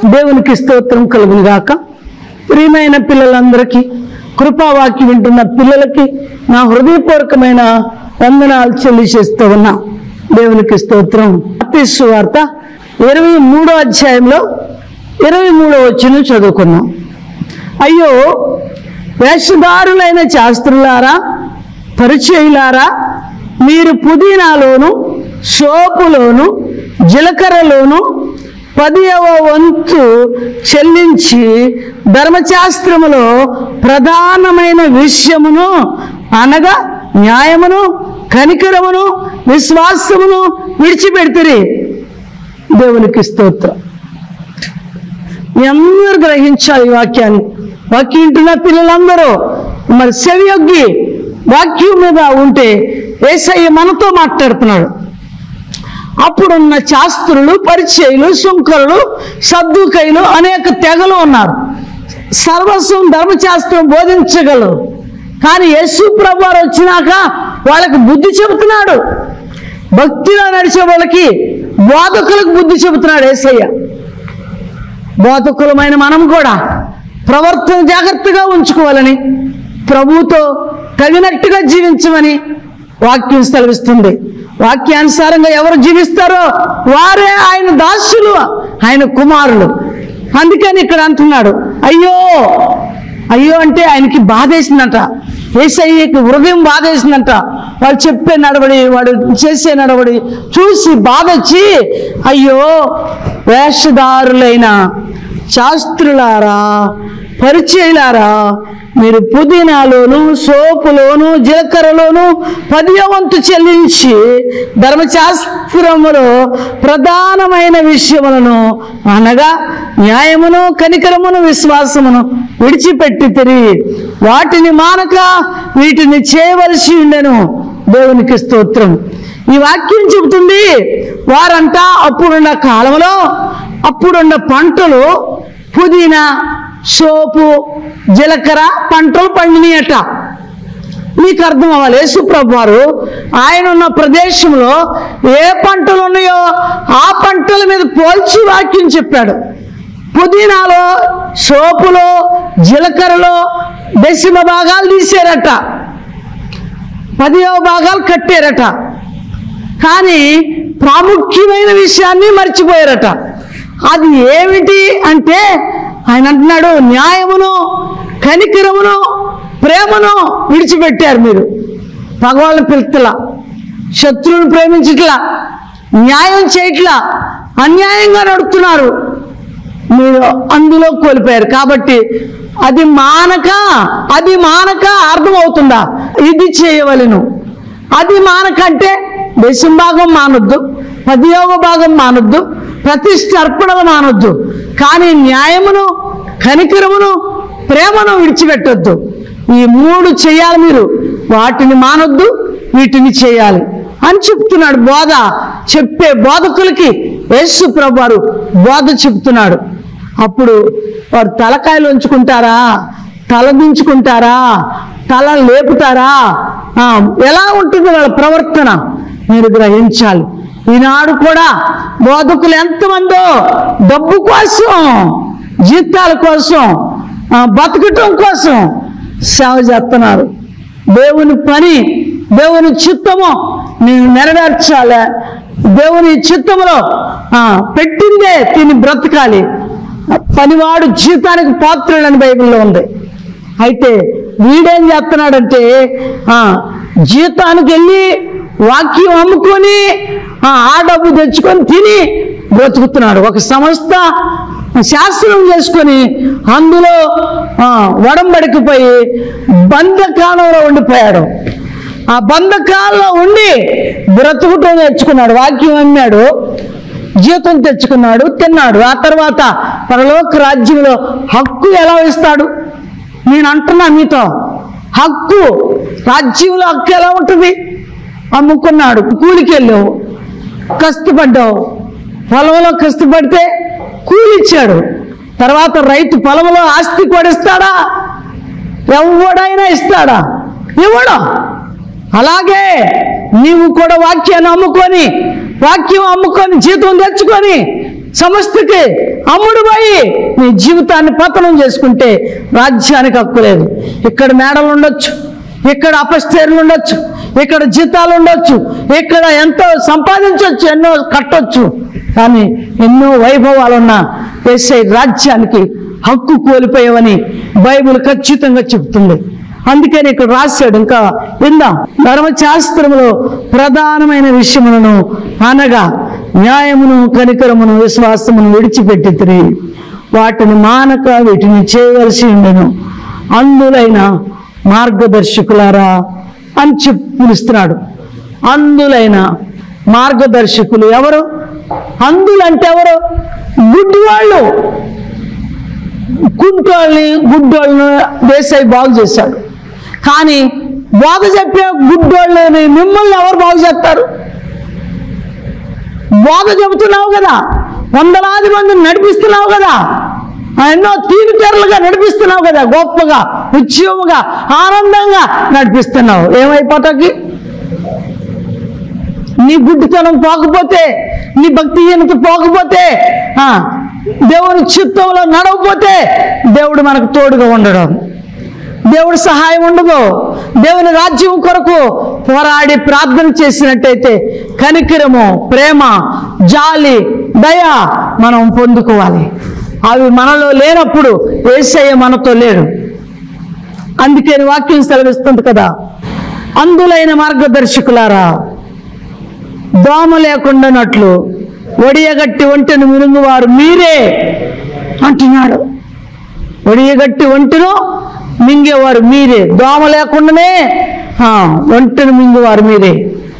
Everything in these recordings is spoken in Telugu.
దేవునికి స్తోత్రం కలుగును గాక. ప్రియమైన పిల్లలందరికీ, కృపావాక్యం వింటున్న పిల్లలకి నా హృదయపూర్వకమైన వందనాలు చెల్లిచేస్తూ ఉన్నా. దేవునికి స్తోత్రం. మత్తయి సువార్త 23వ అధ్యాయంలో 23వ వచనం చదువుకున్నాం. అయ్యో వేషధారులైన శాస్త్రులారా, పరిచయులారా, మీరు పుదీనాలోను సోపులోను జీలకర్రలోను 10వ వంతు చెల్లించి ధర్మశాస్త్రములో ప్రధానమైన విషయమును అనగా న్యాయమును, కనికరమును, విశ్వాసమును విడిచిపెడితిరి. దేవునికి స్తోత్రం. మీ అందరూ గ్రహించాలి ఈ వాక్యాన్ని. వాక్యం వింటున్న పిల్లలందరూ మరి చెవియొగ్గి వాక్యం మీద ఉంటే యేసయ్య మనతో మాట్లాడుతున్నాడు. అప్పుడున్న శాస్త్రులు, పరిచయులు, సుంకరులు, సద్దూకయులు అనేక తెగలు ఉన్నారు. సర్వస్వం ధర్మశాస్త్రం బోధించగలరు. కానీ యేసు ప్రభువారు వచ్చినాక వాళ్ళకి బుద్ధి చెబుతున్నాడు. భక్తిలో నడిచే వాళ్ళకి, బోధకులకు బుద్ధి చెబుతున్నాడు యేసయ్య. బోధకులమైన మనం కూడా ప్రవర్తన జాగ్రత్తగా ఉంచుకోవాలని, ప్రభువుతో తగినట్టుగా జీవించమని వాక్యం సెలవిస్తుంది. వాక్యానుసారంగా ఎవరు జీవిస్తారో వారే ఆయన దాసులు, ఆయన కుమారులు. అందుకని ఇక్కడ అంటున్నాడు అయ్యో. అయ్యో అంటే ఆయనకి బాధేసిందంట. యేసయ్యకి హృదయం బాధేసిందంట. వాడు చెప్పే నడవడి, వాడు చేసే నడవడి చూసి బాధొచ్చి, అయ్యో వేషధారులైన శాస్త్రులారా, పరిచయులారా, మీరు పుదీనాలోను సోపులోను జీలకర్రలోను 10వ వంతు చెల్లించి ధర్మశాస్త్రములో ప్రధానమైన విషయములను అనగా న్యాయమును, కనికరమును, విశ్వాసమును విడిచిపెట్టితిరి. వాటిని మానక వీటిని చేయవలసి ఉండెను. దేవునికి స్తోత్రం. ఈ వాక్యం చెబుతుంది, వారంట అప్పుడున్న కాలంలో అప్పుడున్న పంటలు పుదీనా, సోపు, జీలకర్ర పంటలు పండినాయట. మీకు అర్థం అవ్వాలి. యేసు ప్రభువు వారు ఆయన ఉన్న ప్రదేశంలో ఏ పంటలు ఉన్నాయో ఆ పంటల మీద పోల్చి వాక్యం చెప్పాడు. పుదీనాలో, సోపులో, జీలకర్రలో 10వ భాగాలు తీసారట, 10వ భాగాలు కట్టారట. కానీ ప్రాముఖ్యమైన విషయాన్ని మర్చిపోయారట. అది ఏమిటి అంటే ఆయన అంటున్నాడు, న్యాయమును, కనికరమును, ప్రేమను విడిచిపెట్టారు. మీరు భగవాన్ని పిలుస్తలా, శత్రువుని ప్రేమించట్లా, న్యాయం చేయట్లా, అన్యాయంగా నడుపుతున్నారు. మీరు అందులో కోల్పోయారు. కాబట్టి అది మానక అర్థమవుతుందా? ఇది చేయవలెను. అది మానక అంటే 10వ భాగం మానొద్దు, 10వ భాగం మానొద్దు, ప్రతిష్ఠ అర్పణలు మానొద్దు. కానీ న్యాయమును, కనికరమును, ప్రేమను విడిచిపెట్టొద్దు. ఈ 3 చేయాలి మీరు. వాటిని మానొద్దు, వీటిని చేయాలి అని చెప్తున్నాడు. బోధ చెప్పే బోధకులకి యేసు ప్రభువారు బోధ చెప్తున్నాడు. అప్పుడు వారు తలకాయలు ఉంచుకుంటారా, తల దించుకుంటారా, తల లేపుతారా? ఎలా ఉంటుంది వాళ్ళ ప్రవర్తన మీరు గ్రహించాలి. ఈనాడు కూడా బోధకులు ఎంతమందో డబ్బు కోసం, జీతాల కోసం, బతకటం కోసం సేవ చేస్తున్నారు. దేవుని పని, దేవుని చిత్తము నేను నెరవేర్చాలి, దేవుని చిత్తములో పెట్టిందే తిని బ్రతకాలి, పనివాడు జీతానికి పాత్రుడని బైబిల్లో ఉంది. అయితే వీడేం చేస్తున్నాడంటే జీతానికి వెళ్ళి వాక్యం అమ్ముకొని ఆ డబ్బు తెచ్చుకొని తిని బ్రతుకుతున్నాడు. ఒక సంస్థ శాస్త్రం చేసుకొని అందులో వడంబడికిపోయి బంధకాలంలో ఉండిపోయాడు. ఆ బంధకాలంలో ఉండి బ్రతుకుటం తెచ్చుకున్నాడు. వాక్యం అమ్మాడు, జీతం తెచ్చుకున్నాడు, తిన్నాడు. ఆ తర్వాత పరలోక రాజ్యంలో హక్కు ఎలా ఇస్తాడు? నేను అంటున్నా మీతో, హక్కు రాజ్యంలో హక్కు ఎలా ఉంటుంది? అమ్ముకున్నాడు, కూలికి వెళ్ళావు, కష్టపడ్డావు, పొలంలో కష్టపడితే కూలిచ్చాడు. తర్వాత రైతు పొలంలో ఆస్తి కూడా ఇస్తాడా? ఎవడైనా ఇస్తాడా? ఇవ్వడు. అలాగే నీవు కూడా వాక్యాన్ని అమ్ముకొని జీతం తెచ్చుకొని సమస్తకి అమ్ముడుపోయి నీ జీవితాన్ని పతనం చేసుకుంటే రాజ్యానికి హక్కు లేదు. ఇక్కడ మేడలు ఉండొచ్చు, ఇక్కడ అపస్టేర్లు ఉండొచ్చు, ఇక్కడ జీతాలు ఉండొచ్చు, ఇక్కడ ఎంతో సంపాదించవచ్చు, ఎన్నో కట్టొచ్చు, కానీ ఎన్నో వైభవాలున్న యేసయ్య రాజ్యానికి హక్కు కోల్పోయావని బైబిల్ ఖచ్చితంగా చెప్తుంది. అందుకని ఇక్కడ రాశాడు. ఇంకా విందాం. ధర్మశాస్త్రములో ప్రధానమైన విషయములను అనగా న్యాయమును, కనికరమును, విశ్వాసమును విడిచిపెట్టితిరి. వాటిని మానక వీటిని చేయవలసి ఉండెను. అందులైన మార్గదర్శకులారా అని పిలుస్తున్నాడు. అందులైన మార్గదర్శకులు ఎవరు? అందులంటే ఎవరు? గుడ్డివాళ్ళు. కుంటోళ్ళని, గుడ్డోళ్ళని యేసయ్య బాగు చేశాడు. కానీ బోధ చెప్పే గుడ్డోళ్ళని మిమ్మల్ని ఎవరు బాగు చేస్తారు? బోధ చెబుతున్నావు కదా, వందలాది మందిని నడిపిస్తున్నావు కదా, ఎన్నో తీరుతెరలుగా నడిపిస్తున్నావు కదా, గొప్పగా, ఉద్యమగా, ఆనందంగా నడిపిస్తున్నావు. ఏమైపోతాకి? నీ గుడ్డితనం పోకపోతే, నీ భక్తిహీనత పోకపోతే, దేవుని చిత్తంలో నడవకపోతే దేవుడు మనకు తోడుగా ఉండడం, దేవుడి సహాయం ఉండదు. దేవుని రాజ్యం కొరకు పోరాడి ప్రార్థన చేసినట్టయితే కనికరము, ప్రేమ, జాలి, దయ మనం పొందుకోవాలి. అవి మనలో లేనప్పుడు యేసయ్య మనతో లేడు. అందుకని వాక్యం సెలవిస్తుంది కదా, అందులైన మార్గదర్శకులారా దోమ లేకుండానట్లు ఒడియగట్టి ఒంటెను మినుగువారు మీరే అంటున్నాడు. ఒడియగట్టి ఒంటెను మింగేవారు మీరే, దోమ లేకుండానే ఒంటెను మింగేవారు మీరే.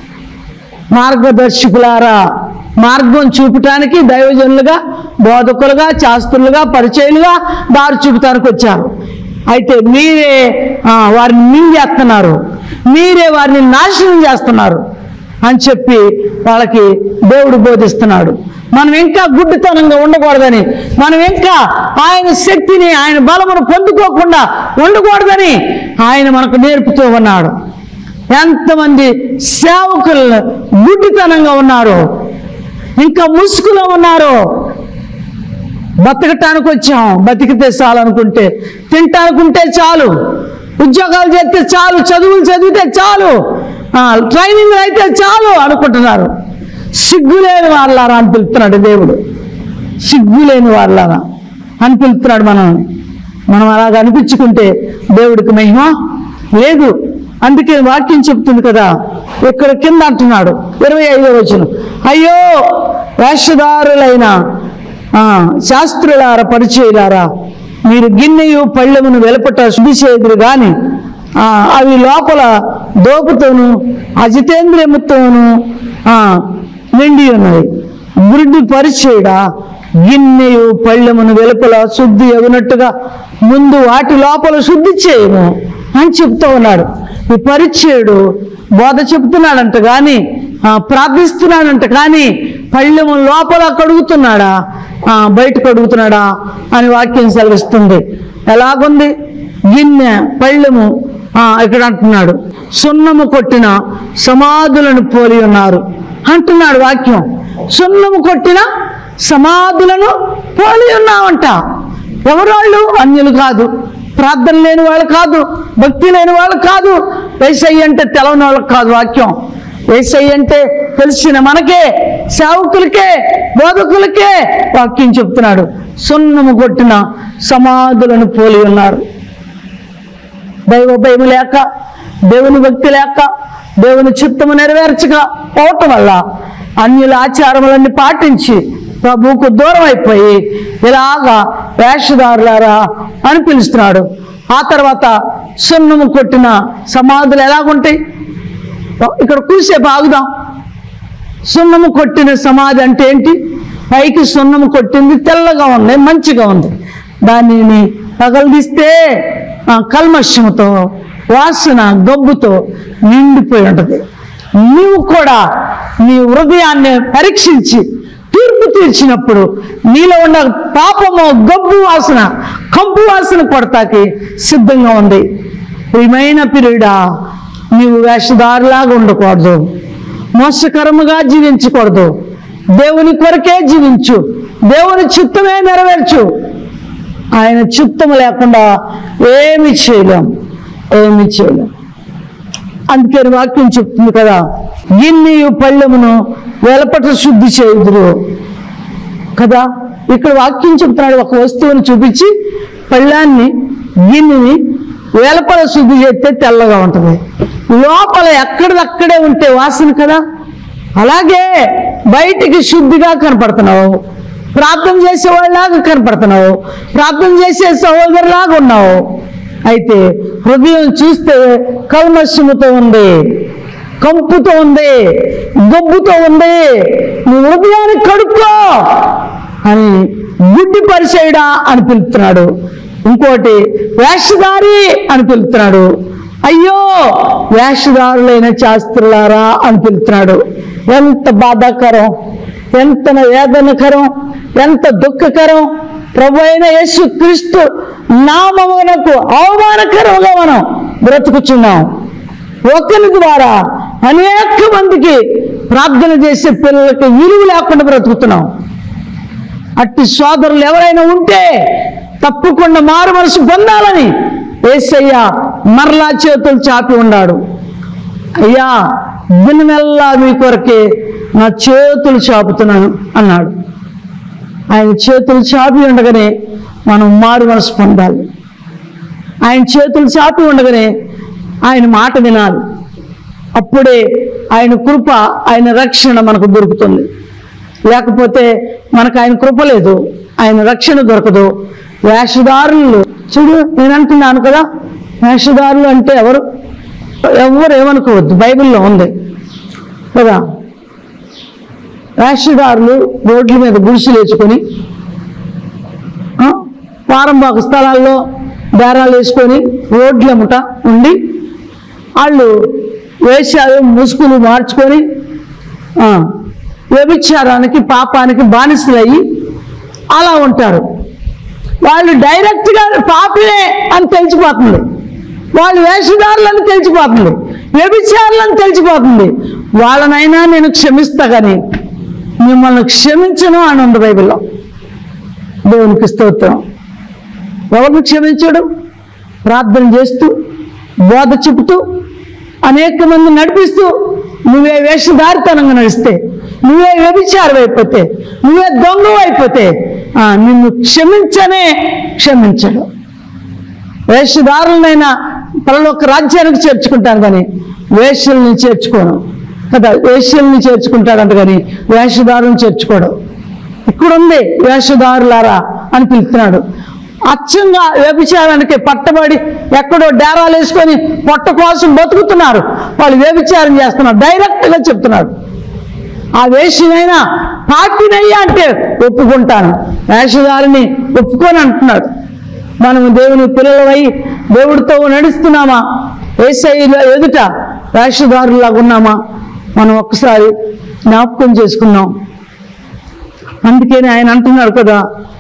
మార్గదర్శకులారా, మార్గం చూపటానికి దైవజనులుగా, బోధకులుగా, శాస్త్రులుగా, పరిచయులుగా దారి చూపటానికి వచ్చారు. అయితే మీరే వారిని మింగేస్తున్నారు, మీరే వారిని నాశనం చేస్తున్నారు అని చెప్పి వాళ్ళకి దేవుడు బోధిస్తున్నాడు. మనం ఇంకా గుడ్డితనంగా ఉండకూడదని, మనం ఇంకా ఆయన శక్తిని, ఆయన బలమును పొందుకోకుండా ఉండకూడదని ఆయన మనకు నేర్పుతూ ఉన్నాడు. ఎంతమంది సేవకులు గుడ్డితనంగా ఉన్నారు, ఇంకా ముసుగులో ఉన్నారు. బతకటానికి వచ్చాం, బతికితే చాలు అనుకుంటే, తింటానుకుంటే చాలు, ఉద్యోగాలు చేస్తే చాలు, చదువులు చదివితే చాలు, ట్రైనింగ్ అయితే చాలు అనుకుంటున్నారు. సిగ్గులేని వాళ్ళారా అని పిలుస్తున్నాడు దేవుడు. సిగ్గులేని వాళ్ళారా అని పిలుస్తున్నాడు మనల్ని. మనం అలాగ అనిపించుకుంటే దేవుడికి మహిమ లేదు. అందుకే వాక్యం చెప్తుంది కదా, ఇక్కడ కింద అంటున్నాడు 25వ వచనం, అయ్యో వేషధారులైన శాస్త్రులారా, పరిచయులారా, మీరు గిన్నెయు పళ్ళెమును వెలుపట శుద్ధి చేదురు గాని అవి లోపల దోపుతోను అజితేంద్రియముతోను నిండి ఉన్నది. గురుడి పరిచయుడా, గిన్నెయు పళ్ళెమును వెలుపల శుద్ధి అగునట్టుగా ముందు వాటి లోపల శుద్ధి చేయము అని చెప్తూ ఉన్నాడు. ఈ పరిచయుడు బోధ చెప్తున్నాడంట కానీ, ప్రార్థిస్తున్నాడంట కానీ, పళ్ళెము లోపల కడుగుతున్నాడా, బయట కడుగుతున్నాడా అని వాక్యం సెలవిస్తుంది. ఎలాగుంది? గిన్నె, పళ్ళెము ఇక్కడ అంటున్నాడు, సున్నము కొట్టిన సమాధులను పోలి ఉన్నారు అంటున్నాడు వాక్యం. సున్నము కొట్టిన సమాధులను పోలి ఉన్నామంట. ఎవరాళ్ళు? అన్యులు కాదు, ప్రార్థన లేని వాళ్ళు కాదు, భక్తి లేని వాళ్ళు కాదు, యేసయ్య అంటే తెలవని వాళ్ళకి కాదు. వాక్యం యేసయ్య అంటే తెలిసిన మనకే, సేవకులకే, బోధకులకే వాక్యం చెప్తున్నాడు. సున్నము కొట్టిన సమాధులను పోలి ఉన్నారు. దైవ భయం లేక, దేవుని భక్తి లేక, దేవుని చిత్తము నెరవేర్చక పోవటం వల్ల అన్యుల ఆచారములన్నీ పాటించి ప్రభువుకు దూరం అయిపోయి ఇలాగా వేషధారులారా అని పిలుస్తున్నాడు. ఆ తర్వాత సున్నము కొట్టిన సమాధులు ఎలాగుంటాయి? ఇక్కడ కూసేపు ఆగుదాం. సున్నము కొట్టిన సమాధి అంటే ఏంటి? పైకి సున్నము కొట్టింది తెల్లగా ఉంది, మంచిగా ఉంది. దానిని పగలదీస్తే కల్మషముతో, వాసన, గబ్బుతో నిండిపోయి ఉంటుంది. నీవు కూడా నీ హృదయాన్ని పరీక్షించి తీర్పు తీర్చినప్పుడు నీలో ఉన్న పాపము, గబ్బు వాసన, కంపు వాసన కొడతాకి సిద్ధంగా ఉంది. ప్రియమైన ప్రియుడా, నీవు వేషధారులాగా ఉండకూడదు, మోసకరముగా జీవించకూడదు. దేవుని కొరకే జీవించు. దేవుని చిత్తమే నెరవేర్చు. ఆయన చిత్తం లేకుండా ఏమి చేయలేం. అందుకే వాక్యం చెప్తుంది కదా, గిన్నెయు పళ్ళెమును వెలపట శుద్ధి చేయుదురు కదా. ఇక్కడ వాక్యం చెప్తున్నాడు, ఒక వస్తువుని చూపించి పళ్ళాన్ని గిన్నెని వేలపల శుద్ధి చేస్తే తెల్లగా ఉంటుంది. లోపల ఎక్కడిదక్కడే ఉంటే వాసన కదా. అలాగే బయటికి శుద్ధిగా కనపడుతున్నావు, ప్రార్థన చేసేవాళ్ళలాగా కనపడుతున్నావు, ప్రార్థన చేసే సహోదరులాగా ఉన్నావు. అయితే హృదయం చూస్తే కల్మషముతో ఉంది, కంపుతో ఉంది, గబ్బుతో ఉంది. నీ హృదయాన్ని కడుక్కో అని గుడ్డి పరిచయుడా అని పిలుస్తున్నాడు. ఇంకోటి వేషధారి అని పిలుస్తున్నాడు. అయ్యో వేషధారులైన శాస్త్రులారా అని పిలుస్తున్నాడు. ఎంత బాధాకరం, ఎంత వేదనకరం, ఎంత దుఃఖకరం. ప్రభు అయిన యేసు క్రీస్తు నామమునకు అవమానకరంగా మనం బ్రతుకుచున్నాం. ఒకరి ద్వారా అనేక మందికి ప్రార్థన చేసే పిల్లలకి విలువ లేకుండా బ్రతుకుతున్నాం. అట్టి సోదరులు ఎవరైనా ఉంటే తప్పకుండా మారు మనసు పొందాలని యేసయ్య మరలా చేతులు చాపి ఉన్నాడు. అయ్యా దినమెల్లా మీ కొరకే నా చేతులు చాపుతున్నాను అన్నాడు. ఆయన చేతులు చాపి ఉండగానే మనం మారు మనసు పొందాలి. ఆయన చేతులు చాపి ఉండగానే ఆయన మాట వినాలి. అప్పుడే ఆయన కృప, ఆయన రక్షణ మనకు దొరుకుతుంది. లేకపోతే మనకు ఆయన కృప లేదు, ఆయన రక్షణ దొరకదు. వేషధారులు చూడు, నేను అంటున్నాను కదా, వేషధారులు అంటే ఎవరు ఏమనుకోవద్దు, బైబిల్లో ఉంది కదా. వేషధారులు రోడ్ల మీద గుడిసెలు వేసుకొని, పారంబాకు స్థలాల్లో బేరాలు వేసుకొని రోడ్లముట ఉండి, వాళ్ళు వేషాలు ముసుగులు మార్చుకొని వ్యభిచారానికి పాపానికి బానిసలయ్యి అలా ఉంటారు. వాళ్ళు డైరెక్ట్గా పాపలే అని తెలిసిపోతుంది, వాళ్ళు వేషధారులని తెలిసిపోతుంది, వ్యభిచారులని తెలిసిపోతుంది. వాళ్ళనైనా నేను క్షమిస్తా కానీ మిమ్మల్ని క్షమించను అని ఉంది బైబిల్లో. దేవునికి స్తోత్రం. ఎవరిని క్షమించడు? ప్రార్థన చేస్తూ, బోధ చెబుతూ, అనేక మంది నడిపిస్తూ, నువ్వే వేషధారితనంగా నడిస్తే, నువ్వే వ్యభిచారం అయిపోతే, నువ్వే దొంగ అయిపోతే నిన్ను క్షమించడు. వేషధారులనైనా పరలోక రాజ్యానికి చేర్చుకుంటాను కానీ వేశ్యల్ని చేర్చుకోను కదా. వేశ్యల్ని చేర్చుకుంటాడంట కానీ వేషధారులను చేర్చుకోడు. ఇక్కడుంది వేషధారులారా అని పిలుస్తున్నాడు. అచ్చంగా వ్యభిచారానికి పట్టబడి ఎక్కడో డేరాలు వేసుకొని పొట్ట కోసం బతుకుతున్నారు, వాళ్ళు వ్యభిచారం చేస్తున్నారు. డైరెక్ట్గా చెప్తున్నాడు. ఆ వేషనైనా పాపినయ్యా అంటే ఒప్పుకుంటాను, వేషధారిని ఒప్పుకొని అంటున్నాడు. మనము దేవుని పిల్లలమై దేవుడితో నడుస్తున్నామా, యేసయ్య ఎదుట వేషధారులాగా ఉన్నామా, మనం ఒక్కసారి జ్ఞాపకం చేసుకున్నాం. అందుకని ఆయన అంటున్నాడు కదా,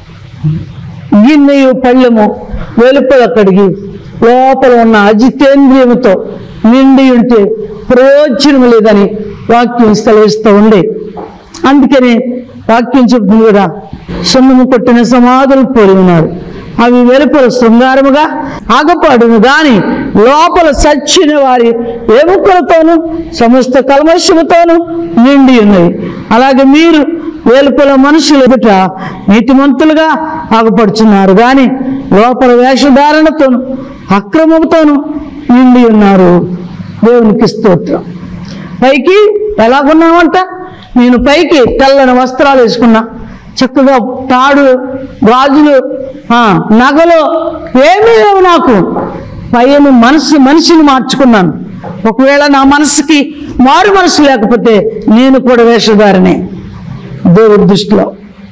గిన్నెయు పళ్ళెము వెలుపల కడిగి లోపల ఉన్న అజితేంద్రియముతో నిండి ఉంటే ప్రయోజనం లేదని వాక్యం సెలవిస్తూ ఉంది. అందుకని వాక్యం చెప్తుంది కదా, సున్నము కొట్టిన సమాధులు పోలి ఉన్నారు, అవి వెలుపల శృంగారముగా ఆగపాడును కానీ లోపల సచ్చిన వారి ఎముకలతోనూ సమస్త కల్మషముతోనూ నిండి ఉన్నది. అలాగే మీరు వెలుపల మనుషుల ఎదుట నీతిమంతులుగా ఆగపడుచున్నారు కానీ లోపల వేషధారణతోను అక్రమంతోనూ నిండి ఉన్నారు. దేవునికి స్తోత్రం. పైకి ఎలాగున్నామంట, నేను పైకి తెల్లని వస్త్రాలు వేసుకున్నా, చక్కగా తాడు గాజులు నగలు ఏమీ లేవు నాకు, పైన మనిషిని మార్చుకున్నాను. ఒకవేళ నా మనసుకి మారు మనసు లేకపోతే నేను కూడా వేషధారినే దేవుడి దృష్టిలో.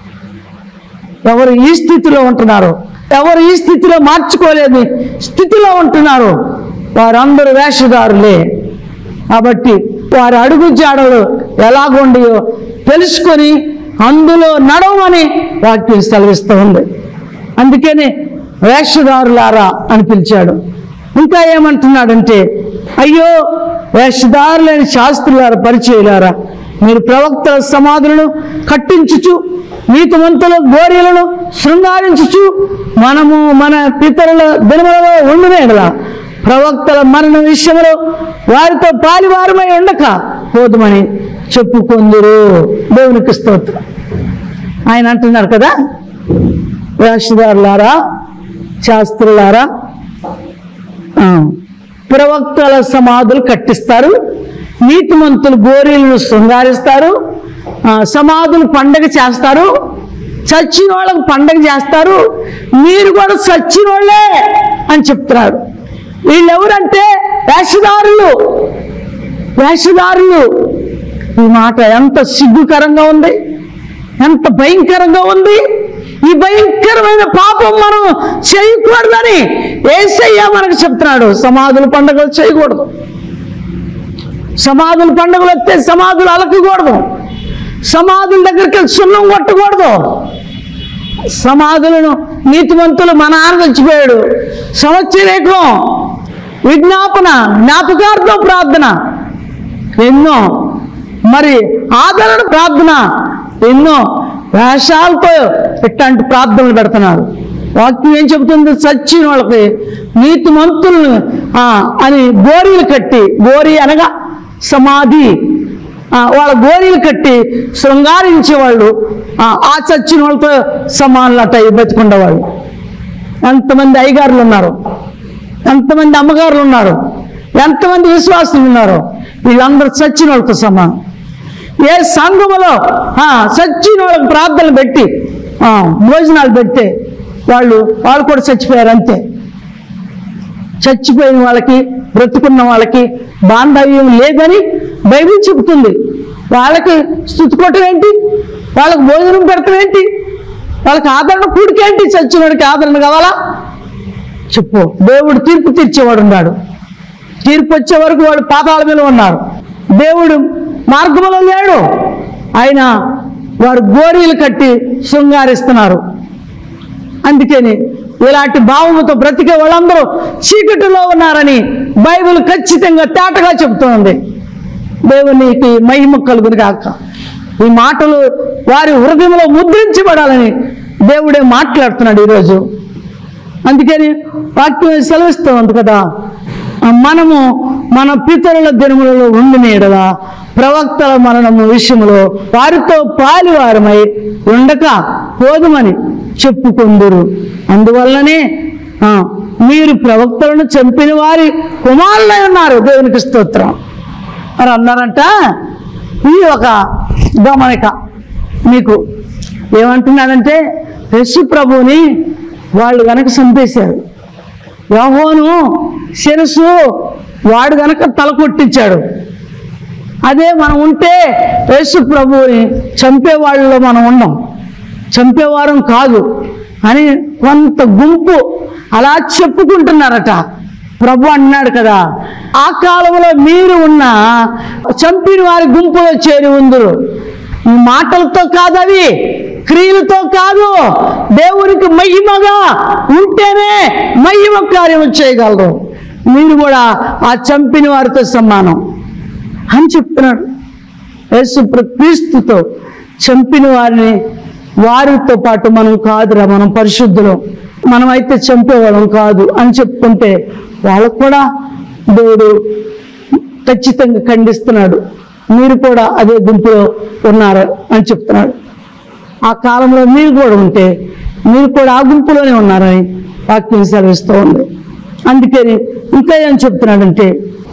ఎవరు ఈ స్థితిలో ఉంటున్నారో, ఎవరు ఈ స్థితిలో మార్చుకోలేని స్థితిలో ఉంటున్నారో వారందరూ వేషధారులే. కాబట్టి వారి అడుగు జాడలు ఎలాగుండియో తెలుసుకొని అందులో నడవమని వాక్యం సెలవిస్తూ ఉంది. అందుకని వేషధారులారా అని పిలిచాడు. ఇంకా ఏమంటున్నాడంటే, అయ్యో వేషధారులైన శాస్త్రులారా పరిచయులారా మీరు ప్రవక్తల సమాధులను కట్టించుచు నీతిమంతుల గోర్యలను శృంగారించుచు మనము మన పితరుల దినములలో ఉండునేలా ప్రవక్తల మరణ విషయంలో వారితో పాలివారమై ఉండక పోదుమని చెప్పుకొందురు. దేవునికి స్తోత్రం. ఆయన అంటున్నారు కదా, వేషధారులారా, శాస్త్రులారా, ప్రవక్తల సమాధులు కట్టిస్తారు, నీతిమంతులు గోరీలను శృంగారిస్తారు, సమాధులు పండగ చేస్తారు, చచ్చిన వాళ్ళకు పండగ చేస్తారు, మీరు కూడా చచ్చిన వాళ్ళే అని చెప్తున్నారు. వీళ్ళెవరంటే వేషధారులు. వేషధారులు. ఈ మాట ఎంత సిగ్గుకరంగా ఉంది, ఎంత భయంకరంగా ఉంది. ఈ భయంకరమైన పాపం మనం చేయకూడదని యేసయ్య మనకు చెప్తున్నాడు. సమాధుల పండుగలు చేయకూడదు, సమాధుల పండుగలు వస్తే సమాధులు అలకకూడదు, సమాధుల దగ్గరికి సున్నం కొట్టకూడదు. సమాధులను నీతిమంతులు మన నాన్న చచ్చిపోయాడు, సంవత్సరేకం విజ్ఞాపన, జ్ఞాపకార్థం ప్రార్థన ఎన్నో, మరి ఆదరణ ప్రార్థన ఎన్నో, వేషాలతో ఇట్లాంటి ప్రార్థనలు పెడుతున్నారు. వాక్యం ఏం చెబుతుంది? చచ్చిన వాళ్ళకి నీతిమంతులను అని గోరీలు కట్టి, గోరీ అనగా సమాధి, వాళ్ళ గోరీలు కట్టి శృంగారించేవాళ్ళు ఆ చచ్చిన వాళ్ళతో సమానులట బతికుండేవాళ్ళు. ఎంతమంది అయ్యగారులు ఉన్నారు, ఎంతమంది అమ్మగారులు ఉన్నారు, ఎంతమంది విశ్వాసులు ఉన్నారు, వీళ్ళందరూ చచ్చిన వాళ్ళతో సమానం. ఏ సంఘములో చచ్చిన వాళ్ళకి ప్రార్థనలు పెట్టి భోజనాలు పెడితే వాళ్ళు కూడా చచ్చిపోయారు అంతే. చచ్చిపోయిన వాళ్ళకి, బ్రతుకున్న వాళ్ళకి బాంధవ్యం లేదని బైబిల్ చెబుతుంది. వాళ్ళకి స్తుతి కొట్టడం ఏంటి, వాళ్ళకి భోజనం పెడతాం ఏంటి, వాళ్ళకి ఆదరణ కూడికేంటి? చచ్చిన వాడికి ఆదరణ కావాలా? చెప్పు. దేవుడు తీర్పు తీర్చేవాడు ఉన్నాడు. తీర్పు వచ్చే వరకు వాడు పాతాళ మీద ఉన్నారు. దేవుడు మార్గంలో లేడు. ఆయన వారు గోరీలు కట్టి శృంగారిస్తున్నారు. అందుకని ఇలాంటి భావముతో బ్రతికే వాళ్ళందరూ చీకటిలో ఉన్నారని బైబిల్ ఖచ్చితంగా తేటగా చెబుతోంది. దేవునికి మహిమ కలుగును గాక. ఈ మాటలు వారి హృదయంలో ముద్రించబడాలని దేవుడే మాట్లాడుతున్నాడు ఈరోజు. అందుకని వాక్యం సెలవిస్తూ ఉంది కదా, మనము మన పితరుల దినములలో ఉండినేడలా ప్రవక్తల మరణము విషయంలో వారితో పాలివారమై ఉండక పోదుమని చెప్పుకొందురు. అందువల్లనే మీరు ప్రవక్తలను చంపిన వారి కుమారులై ఉన్నారు. దేవునికి స్తోత్రం అని అన్నారంట. ఇది ఒక గమనిక. మీకు ఏమంటున్నాడంటే, యేసు ప్రభువుని వాళ్ళు గనక చంపేశారు, యోహోను శిరస్సు వాడు గనక తల కొట్టించాడు, అదే మనం ఉంటే యేసు ప్రభువుని చంపేవాళ్ళలో మనం ఉండం, చంపేవారం కాదు అని కొంత గుంపు అలా చెప్పుకుంటున్నారట. ప్రభు అన్నాడు కదా, ఆ కాలంలో మీరు ఉన్న చంపిన వారి గుంపులో చేరి ఉందరు. ఈ మాటలతో కాదు, అవి క్రియలతో కాదు, దేవునికి మహిమగా ఉంటేనే మహిమ కార్యం చేయగలరు. మీరు కూడా ఆ చంపిన వారితో సమానం అని చెప్తున్నాడు. యేసు క్రీస్తుతో చంపిన వారిని వారితో పాటు మనం కాదురా, మనం పరిశుద్ధులం, మనమైతే చంపేవాళ్ళం కాదు అని చెప్పుకుంటే వాళ్ళకు కూడా దేవుడు ఖచ్చితంగా ఖండిస్తున్నాడు. మీరు కూడా అదే గుంపులో ఉన్నారు అని చెప్తున్నాడు. ఆ కాలంలో మీరు కూడా ఉంటే మీరు కూడా ఆ గుంపులోనే ఉన్నారని వాక్యం సెలవిస్తూ ఉంది. అందుకని ఇంకా ఏం చెప్తున్నాడంటే,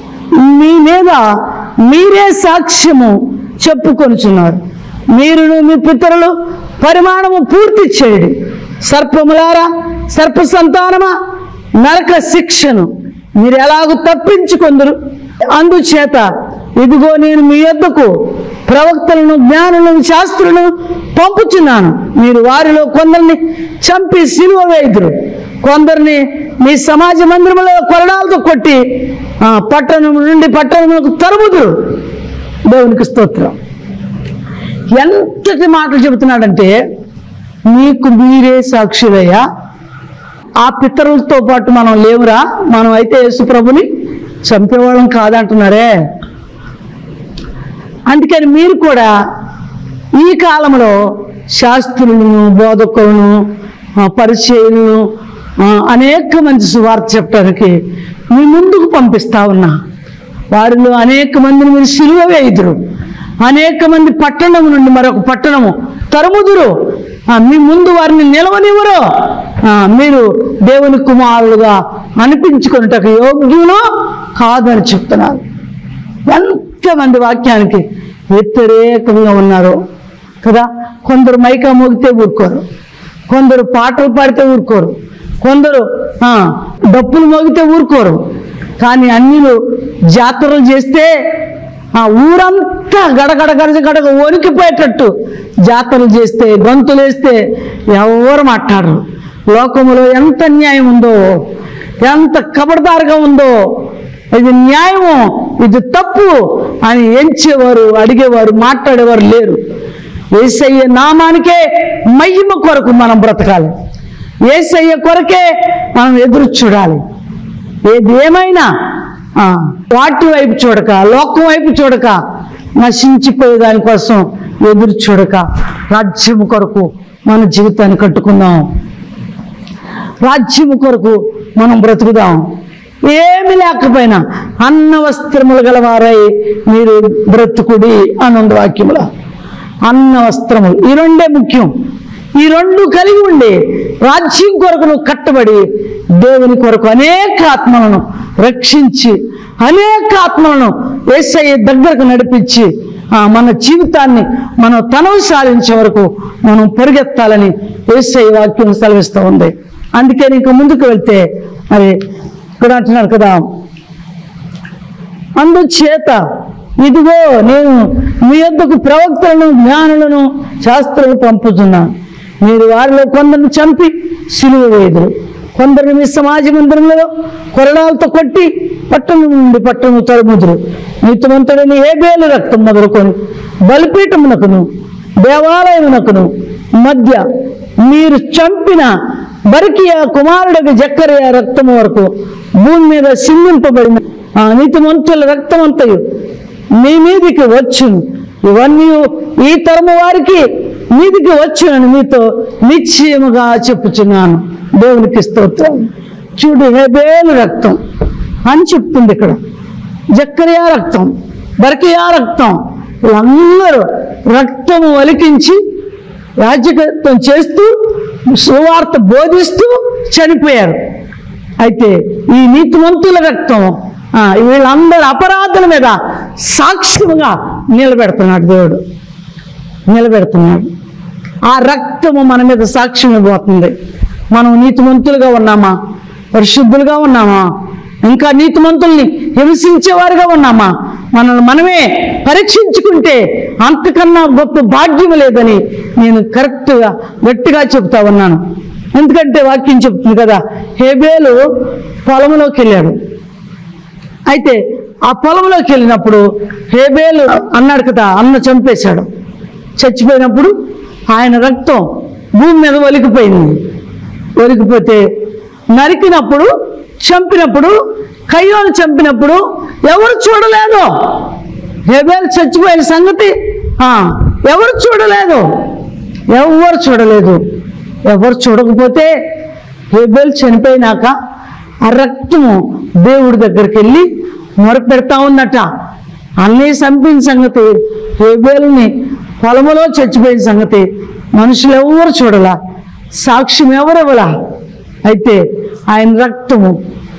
మీ మీద మీరే సాక్ష్యము చెప్పుకొనుచున్నారు, మీరును మీ పితరులు పరిమాణము పూర్తి చేయడి. సర్పములారా, సర్ప సంతానమా, నరక శిక్షను మీరు ఎలాగూ తప్పించుకొందురు. అందుచేత ఇదిగో నేను మీ యొద్దకు ప్రవక్తలను, జ్ఞానులను, శాస్త్రులను పంపుచున్నాను. మీరు వారిలో కొందరిని చంపి సిలువ వేయుదురు, కొందరిని మీ సమాజ మందిరంలో కొరడాలతో కొట్టి పట్టణం నుండి పట్టణములకు తరుముదురు. దేవునికి స్తోత్రం. ఎంతటి మాటలు చెబుతున్నాడంటే, మీకు మీరే సాక్షులయ్యా, ఆ పితరులతో పాటు మనం లేవురా, మనం అయితే యేసు ప్రభుని చంపేవాళ్ళం కాదంటున్నారే. అందుకని మీరు కూడా ఈ కాలంలో శాస్త్రులను, బోధకులను, పరిచయులను అనేక మంది సువార్త చెప్పడానికి మీ ముందుకు పంపిస్తా ఉన్నా. వారిలో అనేక మందిని మీరు సిలువ వేయుదురు, అనేక మంది పట్టణం నుండి మరొక పట్టణము తరుముదురు, మీ ముందు వారిని నిలవనివ్వరు. మీరు దేవుని కుమారులుగా అనిపించుకున్నటకు యోగ్యులు కాదని చెప్తున్నారు. ఎంతమంది వాక్యానికి వ్యతిరేకంగా ఉన్నారు కదా. కొందరు మైకా మోగితే ఊరుకోరు, కొందరు పాటలు పాడితే ఊరుకోరు, కొందరు డప్పులు మోగితే ఊరుకోరు. కానీ అన్నిలు జాతరలు చేస్తే ఊరంతా గడగడ గడగడ వణికిపోయేటట్టు జాతరలు చేస్తే, గొంతులు వేస్తే ఎవరు మాట్లాడరు. లోకములో ఎంత అన్యాయం ఉందో, ఎంత కబడదారుగా ఉందో, ఇది న్యాయము, ఇది తప్పు అని ఎంచేవారు, అడిగేవారు, మాట్లాడేవారు లేరు. యేసయ్య నామానికే మహిమ కొరకు మనం బ్రతకాలి. యేసయ్య కొరకే మనం ఎదురు చూడాలి. ఏది ఏమైనా వాటి వైపు చూడక, లోకం వైపు చూడక, నశించిపోయే దానికోసం ఎదురు చూడక రాజ్యము కొరకు మన జీవితాన్ని కట్టుకుందాం. రాజ్యము కొరకు మనం బ్రతుకుదాం. ఏమి లేకపోయినా అన్న వస్త్రములు గలవారై మీరు బ్రతుకుడి అని ఉంది వాక్యములో. అన్న వస్త్రములు, ఈ రెండే ముఖ్యం. ఈ రెండు కలిగి ఉండి రాజ్యం కొరకు నువ్వు కట్టబడి దేవుని కొరకు అనేక ఆత్మలను రక్షించి, అనేక ఆత్మలను యేసయ్య దగ్గరకు నడిపించి మన జీవితాన్ని మనం తనవు సాధించే వరకు మనం పరిగెత్తాలని యేసయ్య వాక్యం సెలవిస్తూ ఉంది. అందుకే నీకు ముందుకు వెళ్తే మరి ఇక్కడ అంటున్నారు కదా, అందుచేత ఇదిగో నేను మీ యొద్దకు ప్రవక్తలను, జ్ఞానులను, శాస్త్రులను పంపుతున్నాను. మీరు వారిలో కొందరిని చంపి సిలువ వేయుదురు, కొందరిని మీ సమాజ మందిరంలో కొరడాలతో కొట్టి పట్టణం నుండి పట్టణము తరుముదురు. నీతిమంతుడైన హేబేలు రక్తం మొదలుకొని బలిపీఠమునకును దేవాలయమునకును మధ్య మీరు చంపిన బరకియా కుమారుడికి జక్కరియా రక్తము వరకు భూమి మీద సిందింపబడిన నీతిమంతుల రక్తం అంతయు మీ మీదికి వచ్చును. ఇవన్నీ ఈ తరము వారికి మీదికి వచ్చునని మీతో నిశ్చయముగా చెప్పుచున్నాను. దేవునికి స్తోత్రం. చూడు, హేబేలు రక్తం అని చెప్తుంది ఇక్కడ, జక్కరియా రక్తం, బరకియా రక్తం, వీళ్ళందరూ రక్తము వలికించి యాజకత్వం చేస్తూ సువార్త బోధిస్తూ చనిపోయారు. అయితే ఈ నీతిమంతుల రక్తం వీళ్ళందరి అపరాధుల మీద సాక్ష్యముగా నిలబెడుతున్నాడు దేవుడు, నిలబెడుతున్నాడు. ఆ రక్తము మన మీద సాక్ష్యం ఇవ్వబోతుంది. మనం నీతిమంతులుగా ఉన్నామా, పరిశుద్ధులుగా ఉన్నామా, ఇంకా నీతిమంతుల్ని హింసించేవారుగా ఉన్నామా, మనల్ని మనమే పరీక్షించుకుంటే అంతకన్నా గొప్ప భాగ్యం లేదని నేను కరెక్ట్గా గట్టిగా చెప్తా ఉన్నాను. ఎందుకంటే వాక్యం చెప్తుంది కదా, హేబేలు పొలంలోకి వెళ్ళాడు. అయితే ఆ పొలంలోకి వెళ్ళినప్పుడు హేబేలు అన్నాడు కదా, అన్న చంపేశాడు. చచ్చిపోయినప్పుడు ఆయన రక్తం భూమి మీద ఒలికిపోయింది. ఒలికిపోతే నరికినప్పుడు, చంపినప్పుడు, కయ్యోను చంపినప్పుడు ఎవరు చూడలేదు. హేబేలు చచ్చిపోయిన సంగతి ఎవరు చూడలేదు, ఎవరు చూడలేదు. ఎవరు చూడకపోతే హేబేలు చనిపోయినాక ఆ రక్తము దేవుడి దగ్గరికి వెళ్ళి మొరపెడతా ఉందట. అన్నీ చంపిన సంగతి, హేబేలుని పొలములో చచ్చిపోయిన సంగతి మనుషులు ఎవరు చూడలా, సాక్ష్యం ఎవరు ఇవ్వలా. అయితే ఆయన రక్తము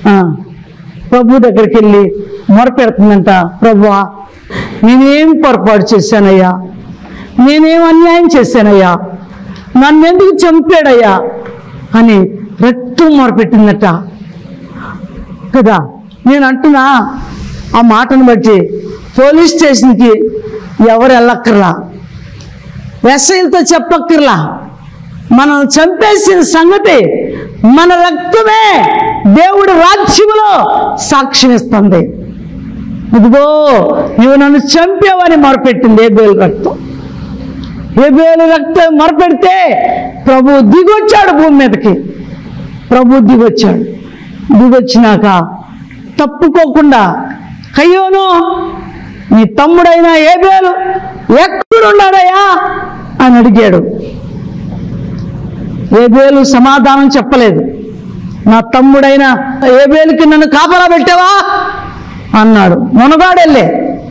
ప్రభు దగ్గరికి వెళ్ళి మొరపెడుతుందంట, ప్రభువా నేనేం పొరపాటు చేశానయ్యా, నేనేం అన్యాయం చేశానయ్యా, నన్ను ఎందుకు చంపాడయ్యా అని రక్తం మొరపెట్టిందట కదా. నేను అంటున్నా, ఆ మాటను బట్టి పోలీస్ స్టేషన్కి ఎవరు వెళ్ళక్కర్లా, ఎస్ఐలతో చెప్పక్కర్లా. మనం చంపేసిన సంగతి మన రక్తమే దేవుడి రాజ్యములో సాక్ష్యం ఇస్తుంది. ఇదిగో నువ్వు నన్ను చంపావని మొరపెట్టింది హేబేలు రక్తం. హేబేలు రక్తం మొరపెడితే ప్రభు దిగొచ్చాడు భూమి మీదకి. ప్రభు దిగొచ్చినాక తప్పుకోకుండా కయ్యోను నీ తమ్ముడైన హేబెలు ఎక్కడున్నాడయ్యా అని అడిగాడు. హేబెలు సమాధానం చెప్పలేదు. నా తమ్ముడైన హేబెలుకి నన్ను కాపలా పెట్టావా అన్నాడు. మునగాడెళ్ళే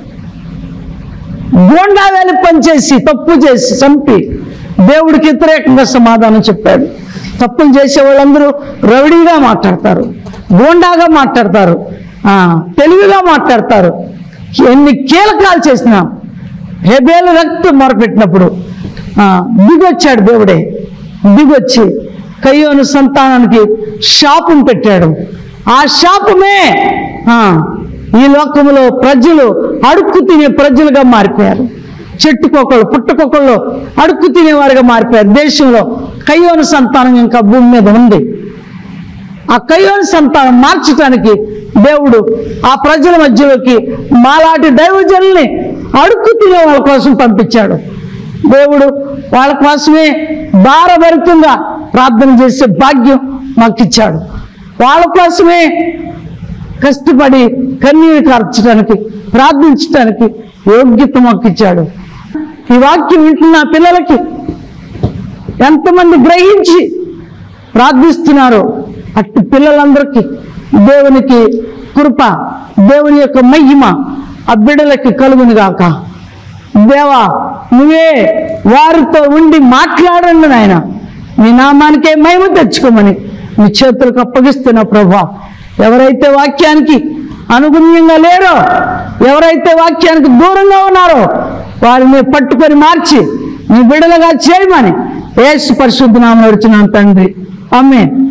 గోండా వేలి పనిచేసి తప్పు చేసి చంపి దేవుడికి వ్యతిరేకంగా సమాధానం చెప్పాడు. తప్పులు చేసే వాళ్ళందరూ రౌడీగా మాట్లాడతారు, గోండాగా మాట్లాడతారు, తెలివిగా మాట్లాడతారు. ఎన్ని కీలకాలు చేసినా హేబెలు రక్తం మొరపెట్టినప్పుడు దిగొచ్చాడు దేవుడే. దిగొచ్చి కయ్యోను సంతానానికి శాపం పెట్టాడు. ఆ శాపమే ఈ లోకంలో ప్రజలు అడుక్కు తినే ప్రజలుగా మారిపోయారు. చెట్టుకొకళ్ళు పుట్టకొకళ్ళు అడుక్కు తినేవారుగా మారిపోయారు. దేశంలో కయ్యోను సంతానం ఇంకా భూమి మీద ఉంది. ఆ కయ్యోను సంతానం మార్చడానికి దేవుడు ఆ ప్రజల మధ్యలోకి మాలాంటి దైవజనుల్ని అడుక్కు తినే వాళ్ళ కోసం పంపించాడు. దేవుడు వాళ్ళ కోసమే భారభరితంగా ప్రార్థన చేసే భాగ్యం మాకు ఇచ్చాడు. వాళ్ళ కోసమే కష్టపడి కన్నీరు కార్చడానికి ప్రార్థించడానికి యోగ్యత మాకు ఇచ్చాడు. ఈ వాక్యం వింటున్న పిల్లలకి ఎంతమంది గ్రహించి ప్రార్థిస్తున్నారో అట్టి పిల్లలందరికీ దేవునికి కృప, దేవుని యొక్క మహిమ ఆ బిడ్డలకి కలుగును గాక. దేవా, నువ్వే వారితో ఉండి మాట్లాడండి నాయన. నీ నామానికే మహిమ తెచ్చుకోమని నీ చేతులకు అప్పగిస్తున్నా ప్రభా. ఎవరైతే వాక్యానికి అనుగుణ్యంగా లేరో, ఎవరైతే వాక్యానికి దూరంగా ఉన్నారో వారిని పట్టుకొని మార్చి నీ బిడ్డలుగా చేయమని యేసు పరిశుద్ధ నామములో అడుగుచున్నాను తండ్రి. ఆమేన్.